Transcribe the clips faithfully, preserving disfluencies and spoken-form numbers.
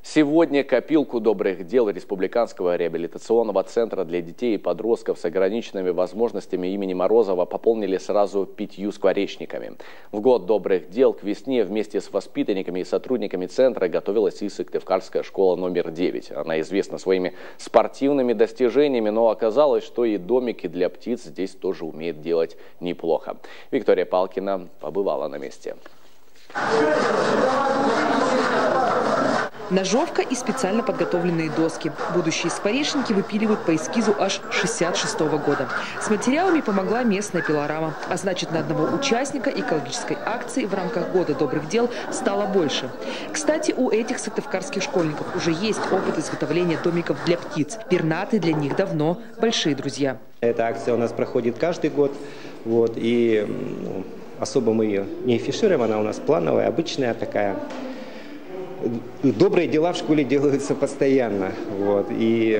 Сегодня копилку добрых дел Республиканского реабилитационного центра для детей и подростков с ограниченными возможностями имени Морозова пополнили сразу пятью скворечниками. В год добрых дел к весне вместе с воспитанниками и сотрудниками центра готовилась и Сыктывкарская школа номер девять. Она известна своими спортивными достижениями, но оказалось, что и домики для птиц здесь тоже умеет делать неплохо. Виктория Палкина побывала на месте. Ножовка и специально подготовленные доски. Будущие скворечники выпиливают по эскизу аж шестьдесят шестого года. С материалами помогла местная пилорама. А значит, на одного участника экологической акции в рамках Года добрых дел стало больше. Кстати, у этих сыктывкарских школьников уже есть опыт изготовления домиков для птиц. Пернатые для них давно большие друзья. Эта акция у нас проходит каждый год. Вот, и ну, особо мы ее не афишируем. Она у нас плановая, обычная такая. Добрые дела в школе делаются постоянно. Вот. И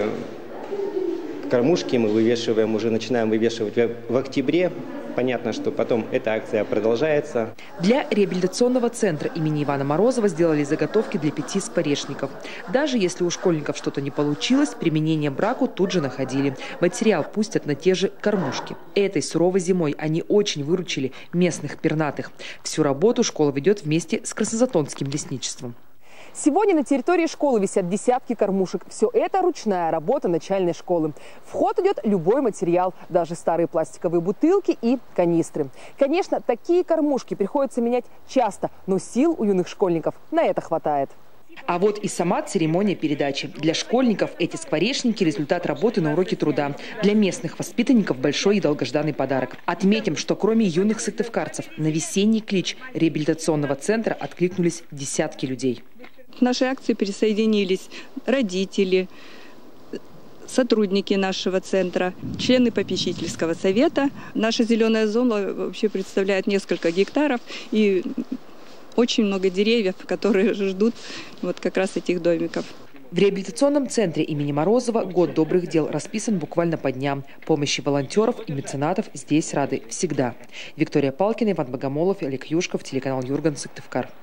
кормушки мы вывешиваем, уже начинаем вывешивать в октябре. Понятно, что потом эта акция продолжается. Для реабилитационного центра имени Ивана Морозова сделали заготовки для пяти скворечников. Даже если у школьников что-то не получилось, применение браку тут же находили. Материал пустят на те же кормушки. Этой суровой зимой они очень выручили местных пернатых. Всю работу школа ведет вместе с Краснозатонским лесничеством. Сегодня на территории школы висят десятки кормушек. Все это ручная работа начальной школы. В ход идет любой материал, даже старые пластиковые бутылки и канистры. Конечно, такие кормушки приходится менять часто, но сил у юных школьников на это хватает. А вот и сама церемония передачи. Для школьников эти скворечники – результат работы на уроке труда. Для местных воспитанников большой и долгожданный подарок. Отметим, что кроме юных сыктывкарцев на весенний клич реабилитационного центра откликнулись десятки людей. К нашей акции присоединились родители, сотрудники нашего центра, члены попечительского совета. Наша зеленая зона вообще представляет несколько гектаров и очень много деревьев, которые ждут вот как раз этих домиков. В реабилитационном центре имени Морозова Год добрых дел расписан буквально по дням. Помощи волонтеров и меценатов здесь рады всегда. Виктория Палкина, Иван Богомолов, Олег Юшков, телеканал Юрган, Сыктывкар.